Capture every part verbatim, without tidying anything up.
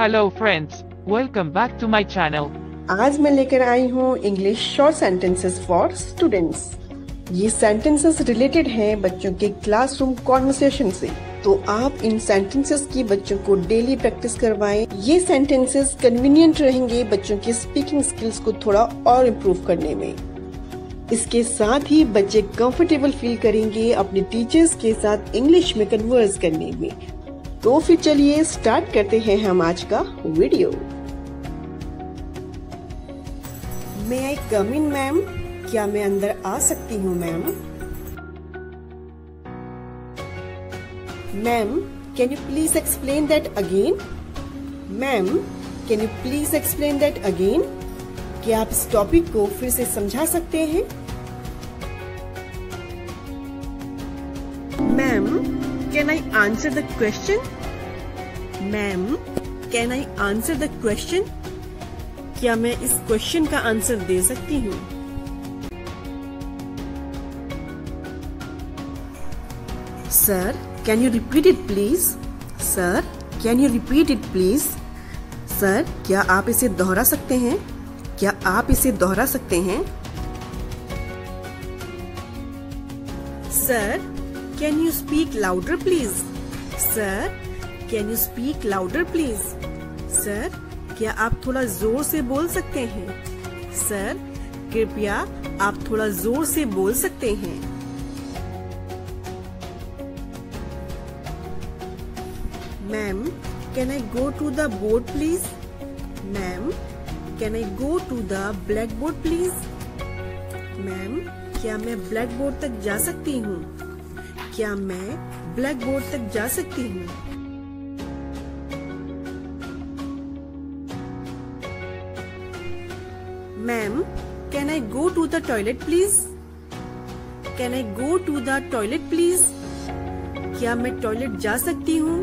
Hello friends, welcome back to my channel. आज मैं लेकर आई हूँ English short sentences for students. ये सेंटेंसेस रिलेटेड हैं बच्चों के क्लासरूम कॉन्वर्सेशन से, तो आप इन सेंटेंसेस की बच्चों को डेली प्रैक्टिस करवाएं। ये सेंटेंसेस कन्वीनियंट रहेंगे बच्चों के स्पीकिंग स्किल्स को थोड़ा और इम्प्रूव करने में। इसके साथ ही बच्चे कंफर्टेबल फील करेंगे अपने टीचर्स के साथ इंग्लिश में कन्वर्स करने में। तो फिर चलिए स्टार्ट करते हैं हम आज का वीडियो। मे आई कम इन मैम? क्या मैं अंदर आ सकती हूँ ma'am? Ma'am can you please explain that again? Ma'am can you please explain that again? क्या आप इस टॉपिक को फिर से समझा सकते हैं? Ma'am can I answer the question? Ma'am can I answer the question? क्या मैं इस क्वेश्चन का आंसर दे सकती हूँ? Sir can you repeat it please? Sir can you repeat it please? Sir क्या आप इसे दोहरा सकते हैं? क्या आप इसे दोहरा सकते हैं? Sir can you speak louder please? Sir can you speak louder please? Sir क्या आप थोड़ा जोर से बोल सकते हैं? सर कृपया आप थोड़ा जोर से बोल सकते हैं? Ma'am can I go to the board please? Ma'am can I go to the black board please? Ma'am क्या मैं ब्लैक बोर्ड तक जा सकती हूँ? क्या मैं ब्लैक बोर्ड तक जा सकती हूँ? Ma'am can I go to the toilet please? Can I go to the toilet please? क्या मैं टॉयलेट जा सकती हूँ?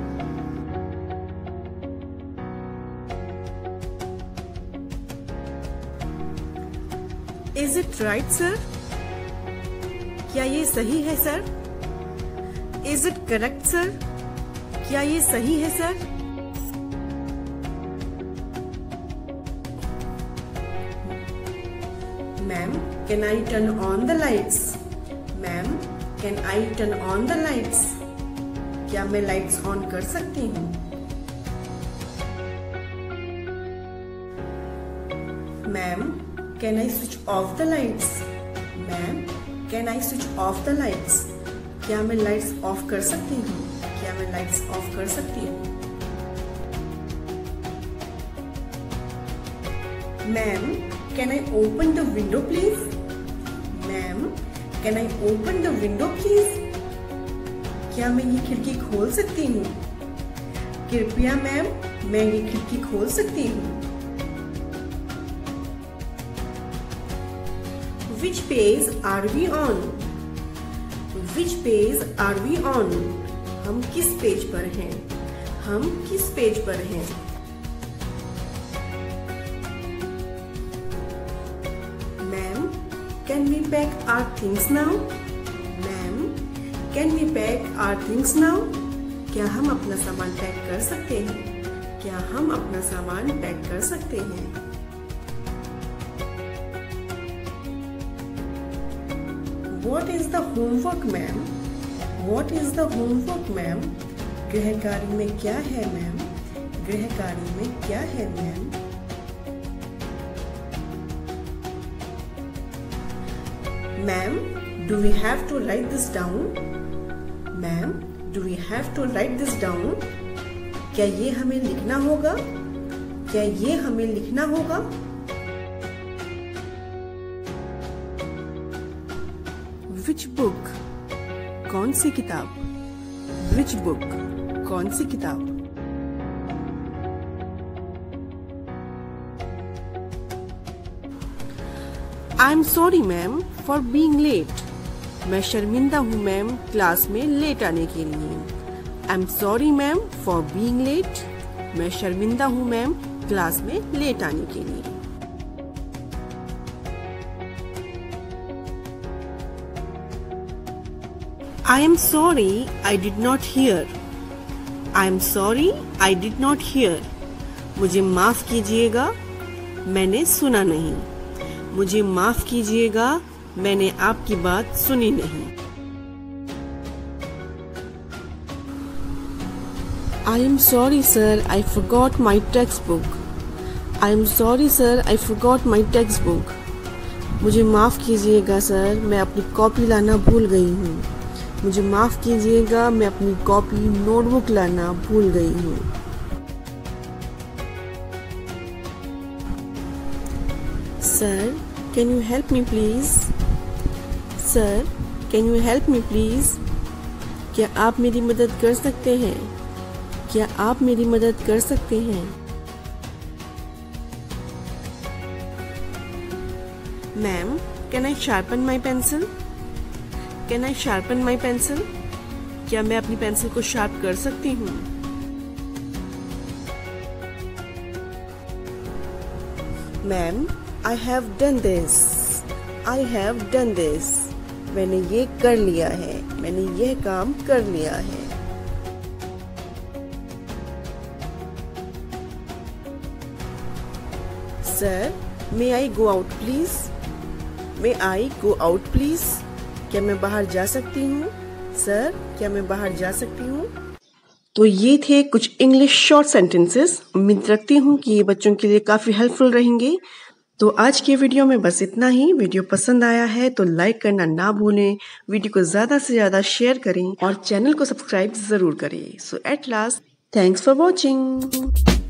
Is it right sir? क्या ये सही है sir? Is it correct sir? क्या ये सही है sir? Ma'am can I turn on the lights? Ma'am can I turn on the lights? क्या मैं लाइट्स ऑन कर सकती हूँ? Ma'am can I switch off the lights? Ma'am can I switch off the lights? क्या मैं lights off कर सकती हूँ? क्या मैं लाइट्स ऑफ कर सकती हूँ? Ma'am can I open the window please? Ma'am can I open the window please? क्या मैं ये खिड़की खोल सकती हूँ? कृपया मैम मैं ये खिड़की खोल सकती हूँ? Which page are we on? Which page are we on? हम किस पेज पर हैं? हम किस पेज पर हैं? Ma'am can we pack our things now? Ma'am can we pack our things now? क्या हम अपना सामान पैक कर सकते हैं? क्या हम अपना सामान पैक कर सकते हैं? What is the homework ma'am? What is the homework ma'am? गृह कार्य में क्या है मैम? गृह कार्य में क्या है ma'am? Ma'am do we have to write this down? Ma'am do we have to write this down? क्या ये हमें लिखना होगा? क्या ये हमें लिखना होगा? Which book? कौन सी किताब? Which book? कौन सी किताब? I'm sorry ma'am for being late. मैं शर्मिंदा हूँ मैम क्लास में लेट आने के लिए। I'm sorry ma'am for being late. मैं शर्मिंदा हूँ मैम क्लास में लेट आने के लिए। I am sorry I did not hear. I am sorry I did not hear. मुझे माफ कीजिएगा, मैंने सुना नहीं। मुझे माफ कीजिएगा, मैंने आपकी बात सुनी नहीं। I am sorry sir, I forgot my textbook. I am sorry sir, I forgot my textbook. मुझे माफ़ कीजिएगा सर, मैं अपनी कॉपी लाना भूल गई हूँ। मुझे माफ़ कीजिएगा, मैं अपनी कॉपी नोटबुक लाना भूल गई हूँ। Sir, can you help me please? Sir, can you help me please? क्या आप मेरी मदद कर सकते हैं? क्या आप मेरी मदद कर सकते हैं? Ma'am, can I sharpen my pencil? Can I sharpen my pencil? क्या मैं अपनी पेंसिल को शार्प कर सकती हूँ? Ma'am, I have done this. I have done this. मैंने ये कर लिया है। मैंने यह काम कर लिया है। Sir, may I go out please? May I go out please? क्या मैं बाहर जा सकती हूँ? सर, क्या मैं बाहर जा सकती हूँ? तो ये थे कुछ इंग्लिश शॉर्ट सेंटेंसेस। उम्मीद रखती हूँ कि ये बच्चों के लिए काफ़ी हेल्पफुल रहेंगे। तो आज के वीडियो में बस इतना ही। वीडियो पसंद आया है तो लाइक करना ना भूलें, वीडियो को ज़्यादा से ज़्यादा शेयर करें और चैनल को सब्सक्राइब ज़रूर करें। So at last, thanks for watching.